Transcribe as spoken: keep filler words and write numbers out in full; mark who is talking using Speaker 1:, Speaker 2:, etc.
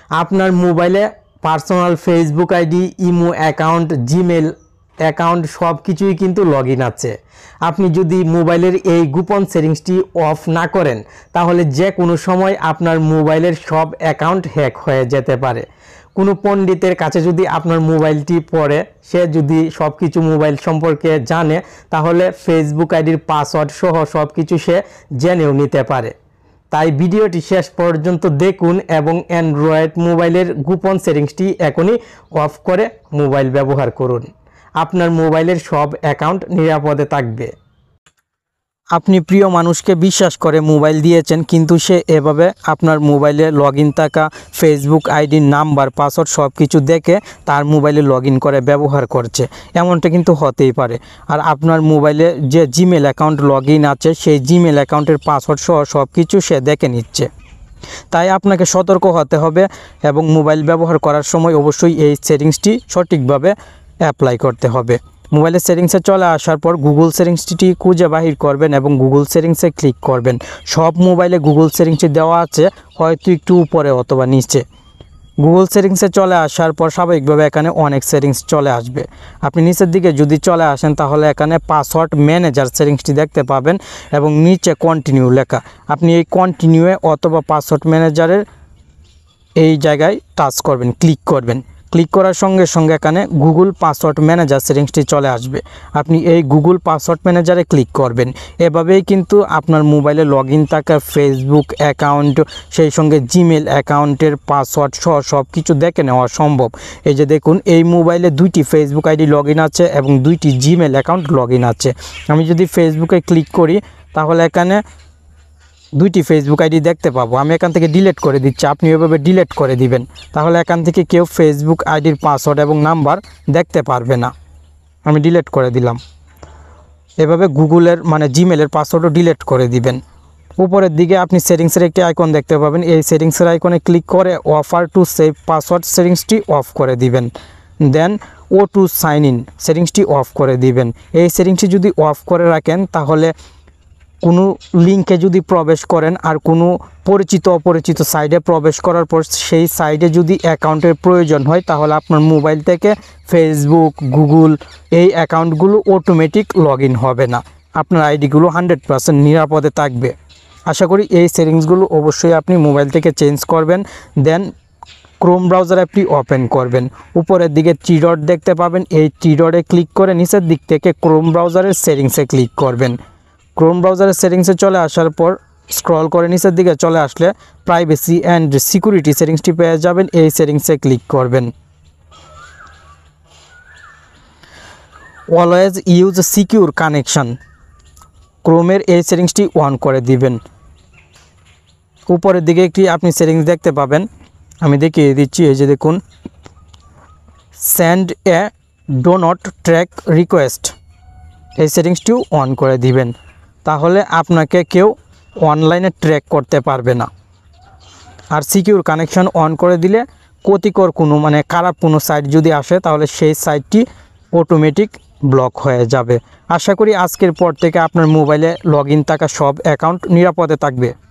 Speaker 1: আপনার মোবাইলে personal Facebook ID, imo account, Gmail account সব কিছুই কিন্তু লগ ইন আছে। আপনি যদি মোবাইলের এই গোপন সেটিংসটি অফ না করেন তাহলে যে কোনো সময় আপনার মোবাইলের সব অ্যাকাউন্ট হ্যাক হয়ে যেতে পারে। কোনো পণ্ডিতের কাছে যদি আপনার মোবাইলটি পড়ে, সে যদি সব কিছু মোবাইল সম্পর্কে জানে তাহলে ফেসবুক আইডির পাসওয়ার্ড সহ সব কিছু সে জেনেও নিতে পারে। তাই ভিডিওটি শেষ পর্যন্ত দেখুন এবং অ্যান্ড্রয়েড মোবাইলের গোপন সেটিংসটি এখনই অফ করে মোবাইল ব্যবহার করুন। আপনার মোবাইলের সব অ্যাকাউন্ট নিরাপদে থাকবে। আপনি প্রিয় মানুষকে বিশ্বাস করে মোবাইল দিয়েছেন, কিন্তু সে এভাবে আপনার মোবাইলে লগ ইন থাকা ফেসবুক আইডির নাম্বার, পাসওয়ার্ড সব কিছু দেখে তার মোবাইলে লগ ইন করে ব্যবহার করছে, এমনটা কিন্তু হতেই পারে। আর আপনার মোবাইলে যে জিমেল অ্যাকাউন্ট লগ ইন আছে সেই জিমেল অ্যাকাউন্টের পাসওয়ার্ড সহ সব কিছু সে দেখে নিচ্ছে। তাই আপনাকে সতর্ক হতে হবে এবং মোবাইল ব্যবহার করার সময় অবশ্যই এই সেটিংসটি সঠিকভাবে অ্যাপ্লাই করতে হবে। মোবাইলের সেটিংসে চলে আসার পর গুগল সেটিংসটি খুঁজে বাহির করবেন এবং গুগল সেটিংসে ক্লিক করবেন। সব মোবাইলে গুগল সেটিংসটি দেওয়া আছে, হয়তো একটু উপরে অথবা নিচে। গুগল সেটিংসে চলে আসার পর স্বাভাবিকভাবে এখানে অনেক সেটিংস চলে আসবে। আপনি নিচের দিকে যদি চলে আসেন তাহলে এখানে পাসওয়ার্ড ম্যানেজার সেটিংসটি দেখতে পাবেন এবং নিচে কন্টিনিউ লেখা। আপনি এই কন্টিনিউয়ে অথবা পাসওয়ার্ড ম্যানেজারের এই জায়গায় টাচ করবেন, ক্লিক করবেন। ক্লিক করার সঙ্গে সঙ্গে এখানে গুগল পাসওয়ার্ড ম্যানেজার সেটিংসটি চলে আসবে। আপনি এই গুগল পাসওয়ার্ড ম্যানেজারে ক্লিক করবেন। এভাবেই কিন্তু আপনার মোবাইলে লগ ইন থাকা ফেসবুক অ্যাকাউন্ট, সেই সঙ্গে জিমেল অ্যাকাউন্টের পাসওয়ার্ড সহ সব কিছু দেখে নেওয়া সম্ভব। এই যে দেখুন, এই মোবাইলে দুইটি ফেসবুক আইডি লগ ইন আছে এবং দুইটি জিমেল অ্যাকাউন্ট লগ ইন আছে। আমি যদি ফেসবুকে ক্লিক করি তাহলে এখানে দুইটি ফেসবুক আইডি দেখতে পাবো। আমি এখান থেকে ডিলিট করে দিচ্ছি, আপনি এভাবে ডিলিট করে দিবেন, তাহলে এখান থেকে কেউ ফেসবুক আইডির পাসওয়ার্ড এবং নাম্বার দেখতে পারবে না। আমি ডিলিট করে দিলাম। এভাবে গুগলের মানে জিমেলের পাসওয়ার্ডও ডিলিট করে দিবেন। উপরের দিকে আপনি সেটিংসের একটি আইকন দেখতে পাবেন। এই সেটিংসের আইকনে ক্লিক করে অফার টু সেভ পাসওয়ার্ড সেটিংসটি অফ করে দিবেন। Then auto sign in সেটিংসটি অফ করে দিবেন। এই সেটিংসটি যদি অফ করে রাখেন তাহলে কোনো লিঙ্কে যদি প্রবেশ করেন আর কোনো পরিচিত অপরিচিত সাইটে প্রবেশ করার পর সেই সাইটে যদি অ্যাকাউন্টের প্রয়োজন হয় তাহলে আপনার মোবাইল থেকে ফেসবুক, গুগল এই অ্যাকাউন্টগুলো অটোমেটিক লগ ইন হবে না। আপনার আইডিগুলো হান্ড্রেড পারসেন্ট নিরাপদে থাকবে। আশা করি এই সেটিংসগুলো অবশ্যই আপনি মোবাইল থেকে চেঞ্জ করবেন। দেন ক্রোম ব্রাউজার অ্যাপটি ওপেন করবেন। উপরের দিকে থ্রি ডট দেখতে পাবেন, এই থ্রি ডটে ক্লিক করে নিচের দিক থেকে ক্রোম ব্রাউজারের সেটিংসে ক্লিক করবেন। ক্রোম ব্রাউজারের সেটিংসে চলে আসার পর স্ক্রল করে নিচের দিকে চলে আসলে প্রাইভেসি অ্যান্ড সিকিউরিটি সেটিংসটি পেয়ে যাবেন। এই সেটিংসে ক্লিক করবেন। অলওয়েজ ইউজ সিকিউর কানেকশন, ক্রোমের এই সেটিংসটি অন করে দিবেন। উপরের দিকে একটি আপনি সেটিংস দেখতে পাবেন, আমি দেখিয়ে দিচ্ছি। এই যে দেখুন, send a do not track request, এই সেটিংসটিও অন করে দিবেন। তাহলে আপনাকে কেউ অনলাইনে ট্র্যাক করতে পারবে না। আর সিকিউর কানেকশন অন করে দিলে ক্ষতিকর কোনো মানে খারাপ কোনো সাইট যদি আসে তাহলে সেই সাইটটি অটোমেটিক ব্লক হয়ে যাবে। আশা করি আজকের পর থেকে আপনার মোবাইলে লগ ইন থাকা সব অ্যাকাউন্ট নিরাপদে থাকবে।